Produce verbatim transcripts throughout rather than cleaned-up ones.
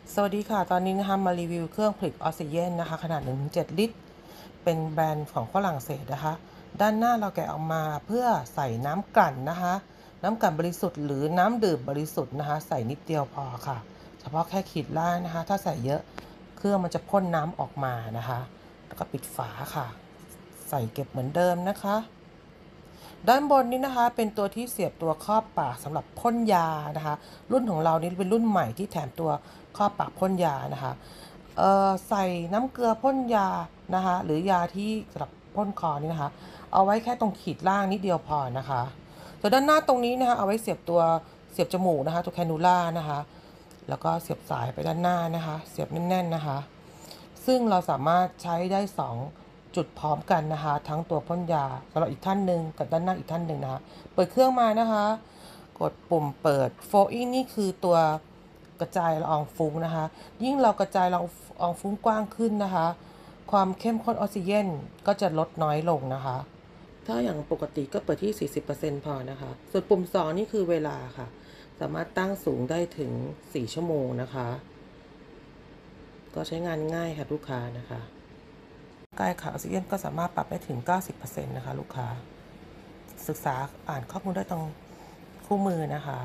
สวัสดีค่ะตอนนี้นะคะมารีวิวเครื่องผลิตออกซิเจนนะคะขนาด หนึ่งถึงเจ็ด ลิตรเป็นแบรนด์ของฝรั่งเศสนะคะด้านหน้าเราแกะออกมาเพื่อใส่น้ำกลั่นนะคะน้ำกลั่นบริสุทธิ์หรือน้ำดื่มบริสุทธิ์นะคะใส่นิดเดียวพอค่ะเฉพาะแค่ขีดล่างนะคะถ้าใส่เยอะเครื่องมันจะพ่นน้ำออกมานะคะแล้วก็ปิดฝาค่ะใส่เก็บเหมือนเดิมนะคะด้านบนนี้นะคะเป็นตัวที่เสียบตัวครอบปากสำหรับพ่นยานะคะรุ่นของเรานี่เป็นรุ่นใหม่ที่แถมตัวครอบปากพ่นยานะคะเอ่อใส่น้ำเกลือพ่นยานะคะหรือยาที่สำหรับพ่นคอนี่นะคะเอาไว้แค่ตรงขีดล่างนิดเดียวพอนะคะตัวด้านหน้าตรงนี้นะคะเอาไว้เสียบตัวเสียบจมูกนะคะตัวแคนูล่านะคะแล้วก็เสียบสายไปด้านหน้านะคะเสียบแน่นๆนะคะซึ่งเราสามารถใช้ได้สองจุดพร้อมกันนะคะทั้งตัวพ่นยาสำหรับอีกท่านหนึ่งกับด้านหน้าอีกท่านหนึ่งนะคะเปิดเครื่องมานะคะกดปุ่มเปิดโฟอิงนี่คือตัวกระจายละอองฟุ้งนะคะยิ่งเรากระจายละอองฟุ้งกว้างขึ้นนะคะความเข้มข้นออกซิเจนก็จะลดน้อยลงนะคะถ้าอย่างปกติก็เปิดที่ สี่สิบเปอร์เซ็นต์ พอนะคะส่วนปุ่มสองนี่คือเวลาค่ะสามารถตั้งสูงได้ถึงสี่ชั่วโมงนะคะก็ใช้งานง่ายค่ะลูกค้านะคะกายขาออกซิเจนก็สามารถปรับได้ถึง เก้าสิบเปอร์เซ็นต์ นะคะลูกค้าศึกษาอ่านข้อมูลได้ตรงคู่มือนะคะ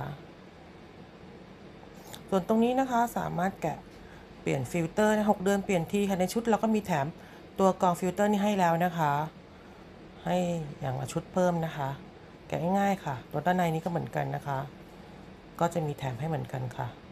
ส่วนตรงนี้นะคะสามารถแกะเปลี่ยนฟิลเตอร์หกเดือนเปลี่ยนทีค่ะในชุดเราก็มีแถมตัวกรองฟิลเตอร์นี่ให้แล้วนะคะให้อย่างละชุดเพิ่มนะคะแกะง่ายๆค่ะตัวด้านในนี้ก็เหมือนกันนะคะก็จะมีแถมให้เหมือนกันค่ะ